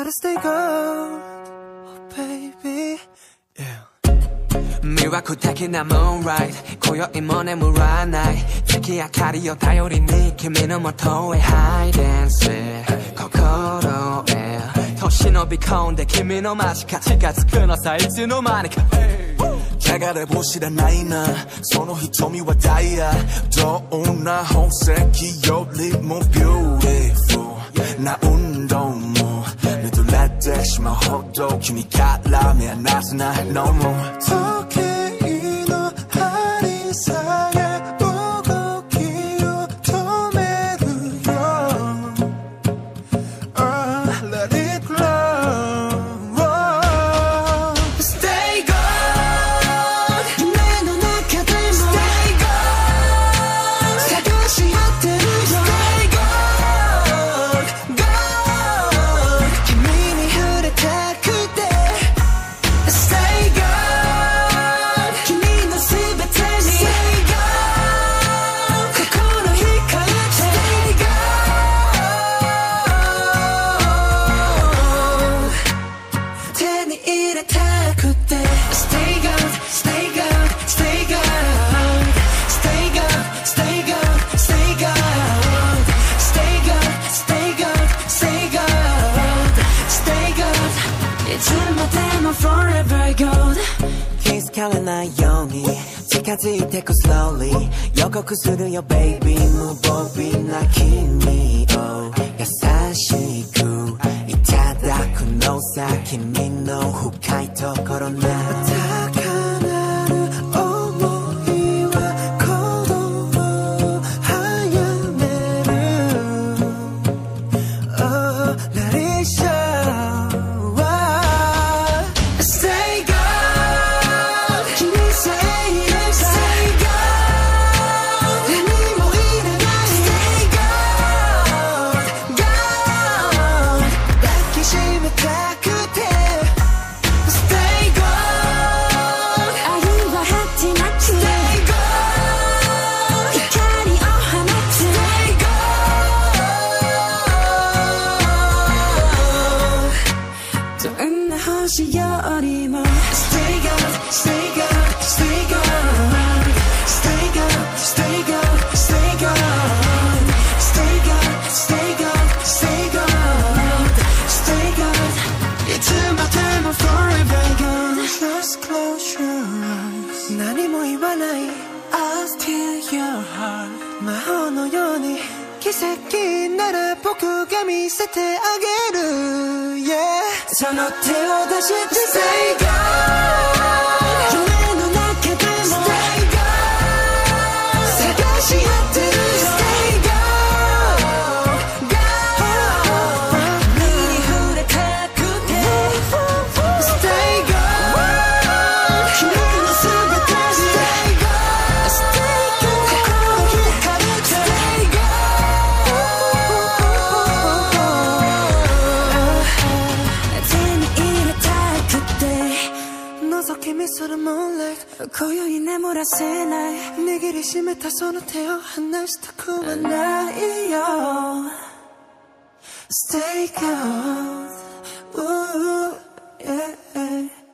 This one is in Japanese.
gotta stay gold, oh baby, yeah. 魅惑的な moonlight 今宵も眠らない月明かりを頼りに君の元へ hide and seek 心へと忍び込んで君の間近近づくのさいつの間にか流れ星らないなその瞳はダイヤどんな宝石よりも beautiful な運動も見とれてしまうほど君から目離せないのも時計の針さえ動きを止めるよ、Let it glow Stay gold 夢の中でも Stay gold 探し合ってるよ Stay gold gold 君に触れたくて Stay gold 君のすべてに Stay gold 心惹かれて Stay gold 手に入れたくて Stay gold, stay gold, stay gold, stay gold, stay gold, stay gold, stay gold, stay gold, stay gold, stay gold いつまでも forever gold 気づかれないように近づいてく slowly 予告するよ baby 無防備な君を優しくいただくのさ君の深いところな高鳴る想いは鼓動を早める Oh, let it show Stay gold 君さえいれば Stay gold 何もいらない Stay gold gold 抱きしめたくて Stay gold 愛は果てなく Stay gold 光を放つ Stay gold どんな星よりも Stay gold, stay gold, stay gold, stay gold, stay gold, stay gold, stay gold, stay gold, stay gold, stay gold いつまでも forever gold Just close your eyes 何も言わない I'll steal your heart 魔法のように奇跡なら僕が見せてあげる Yeah その手を出して Stay gold 夢の中でも Stay gold 探し合ってるよ Stay gold gold 君に触れたくて Stay gold 君のすべてに Stay gold Stay gold 心惹かれて Stay gold 手に入れたくて覗き見する moonlight 今宵眠らせない握りしめたその手を離したくはないよ Stay gold Ooh, yeah.